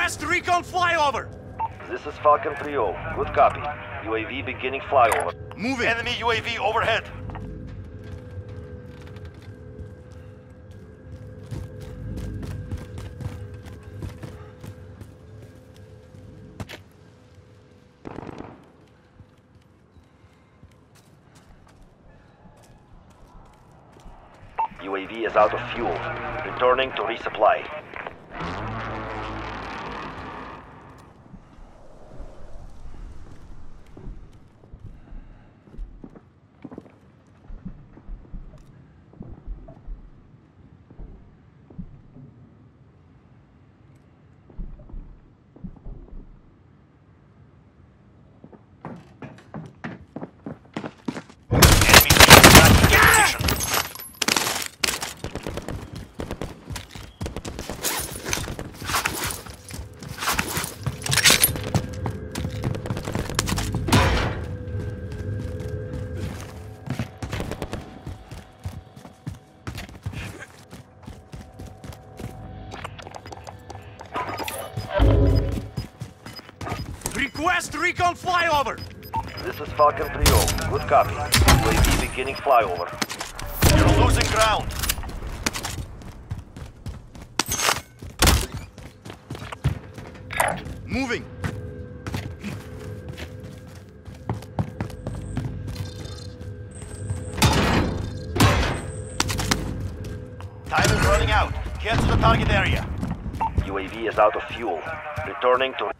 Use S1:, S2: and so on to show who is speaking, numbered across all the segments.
S1: Request recon flyover!
S2: This is Falcon 3-0. Good copy. UAV beginning flyover.
S1: Moving!
S3: Enemy UAV overhead.
S2: UAV is out of fuel. Returning to resupply.
S3: Enemy UAV back to their position.
S1: Request recon flyover!
S2: This is Falcon 3-0. Good copy. UAV beginning flyover.
S3: You're losing ground.
S1: Moving!
S3: Time is running out. Get to the target area.
S2: UAV is out of fuel. Returning to...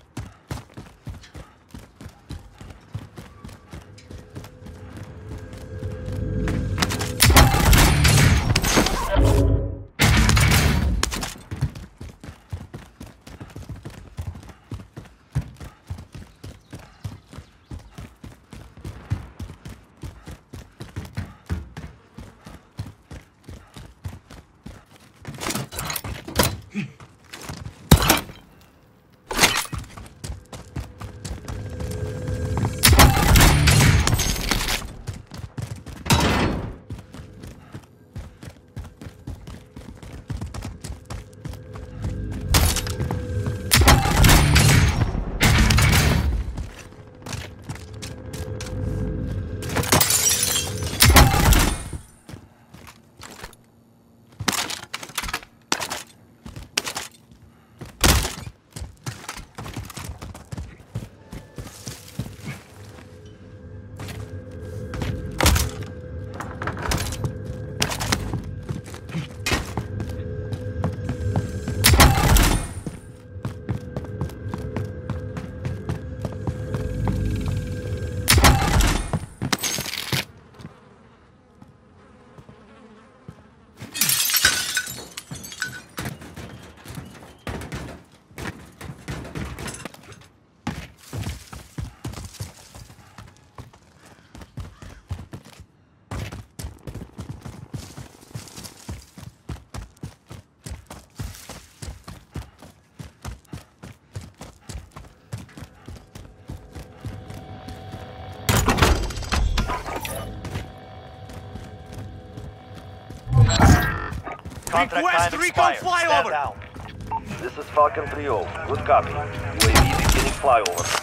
S3: Contract
S1: Request
S3: time
S1: recon
S3: expired. Stand
S1: flyover.
S3: down.
S2: This is Falcon 3-0. Good copy. UAV beginning flyover.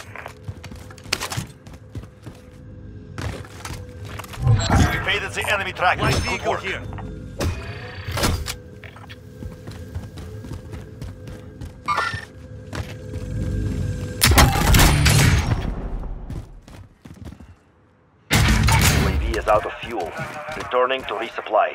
S3: We evaded the enemy tracker.
S1: Light
S3: Good
S1: vehicle
S3: work.
S1: here.
S2: UAV is out of fuel. Returning to resupply.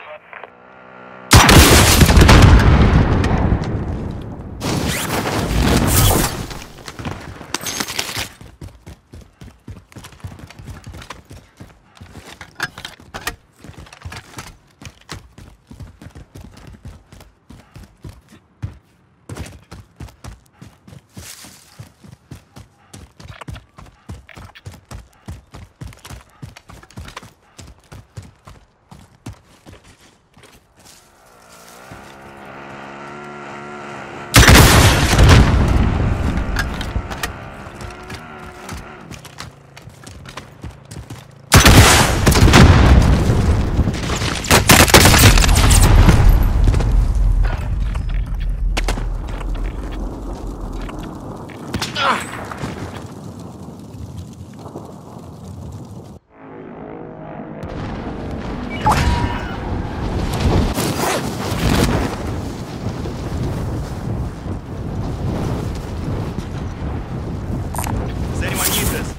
S1: Does anyone need this?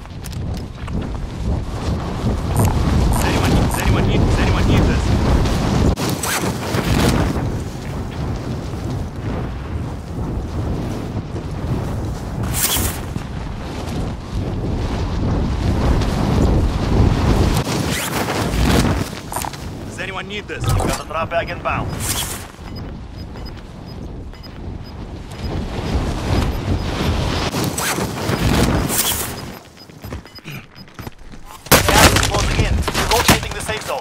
S1: Does anyone need this? Does anyone need this?
S3: Got the drop bag inbound. Gas is closing in. Rotating the safe zone.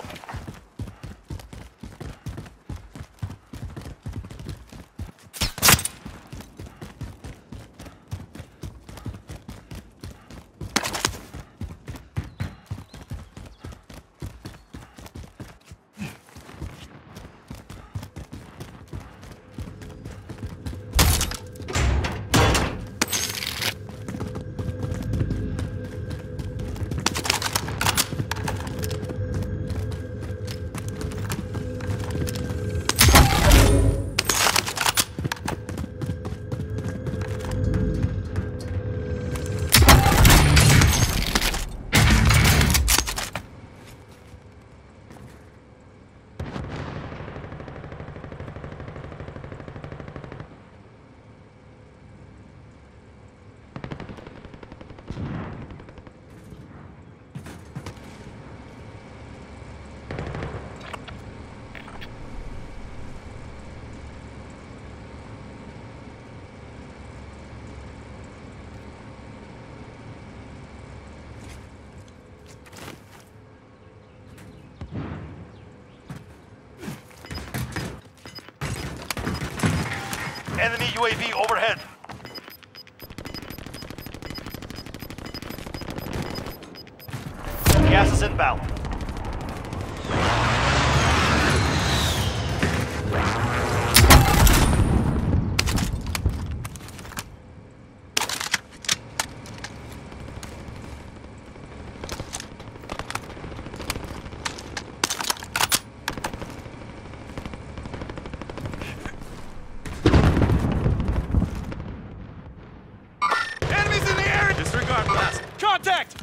S3: Enemy UAV overhead. Gas is inbound.
S1: Enemies in the area! Disregard blast. Contact!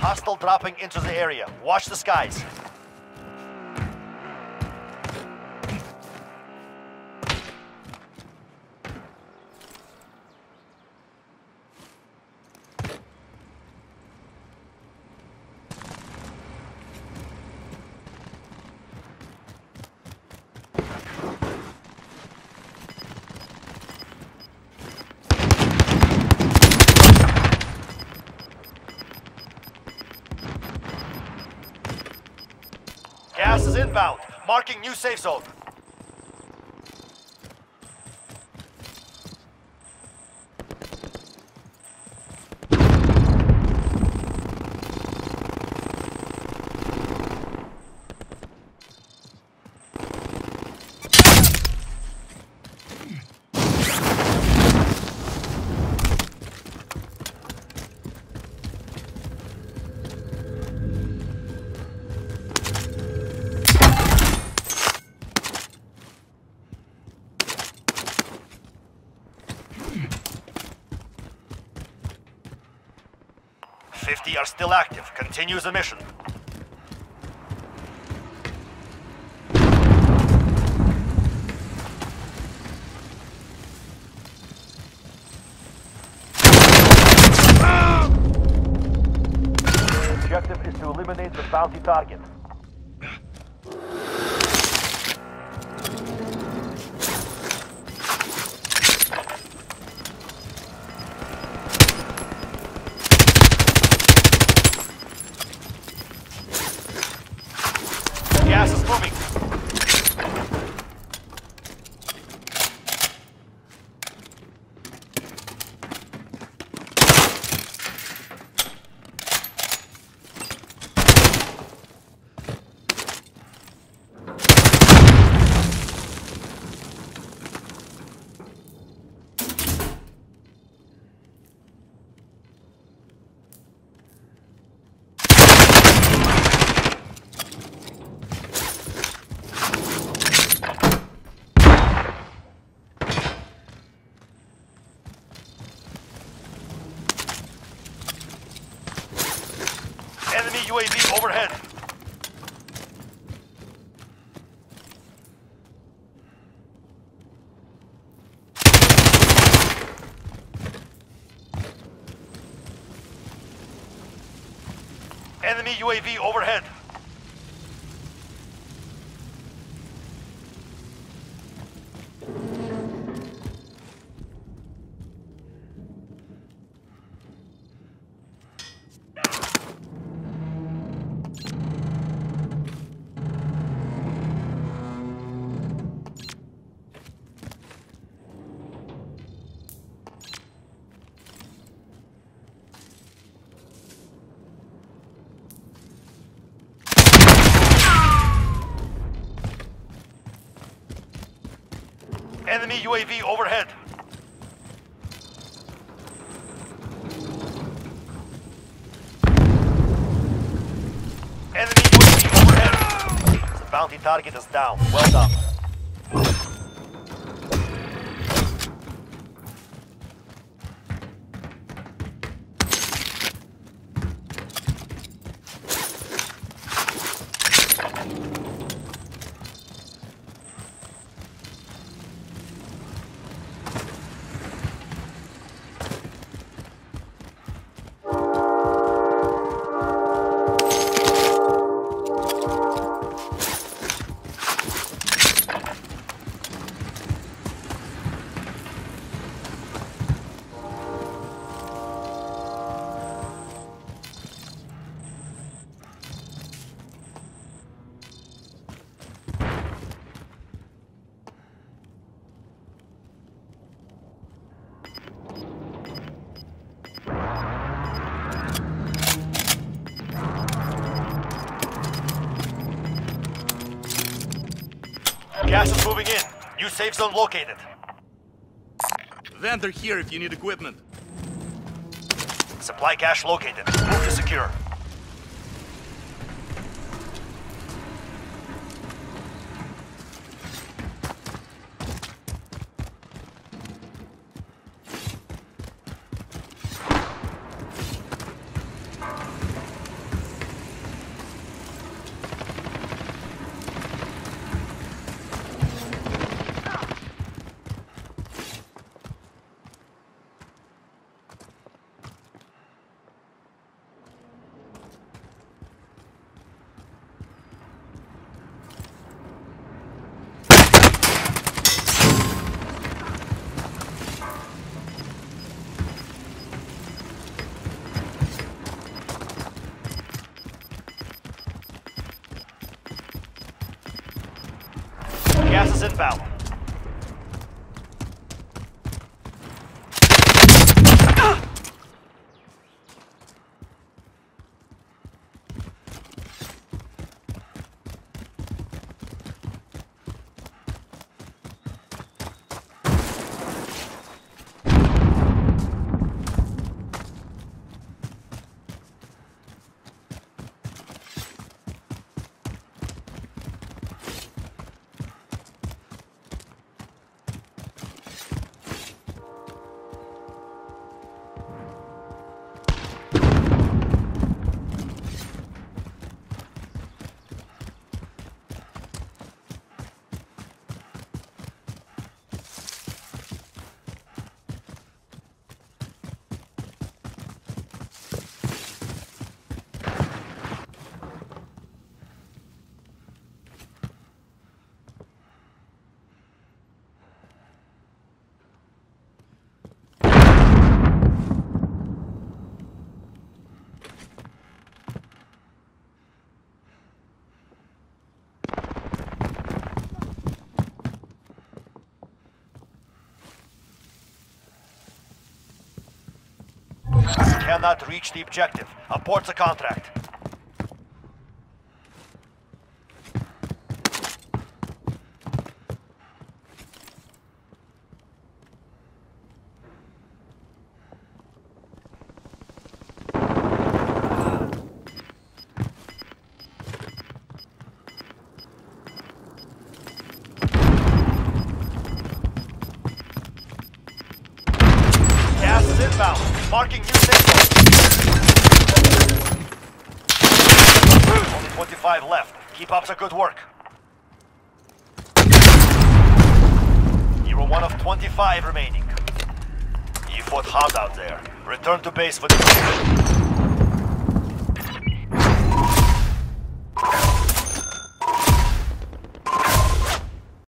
S3: Hostile dropping into the area. Watch the skies. Gas is inbound. Marking new safe zone. "50 are still active. Continue the mission."
S2: The objective is to eliminate the bounty target.
S3: Gas is moving. Enemy UAV overhead. Enemy UAV overhead. Enemy UAV overhead. Enemy UAV overhead. The bounty target is down. Well done. Gas is moving in. New safe zone located.
S1: Vendor here if you need equipment.
S3: Supply cache located. Move to secure. inbound. Cannot reach the objective. Abort the contract. Gas is inbound. Marking new safe zone. Only 25 left. Keep up the good work. You were one of 25 remaining. You fought hard out there. Return to base for the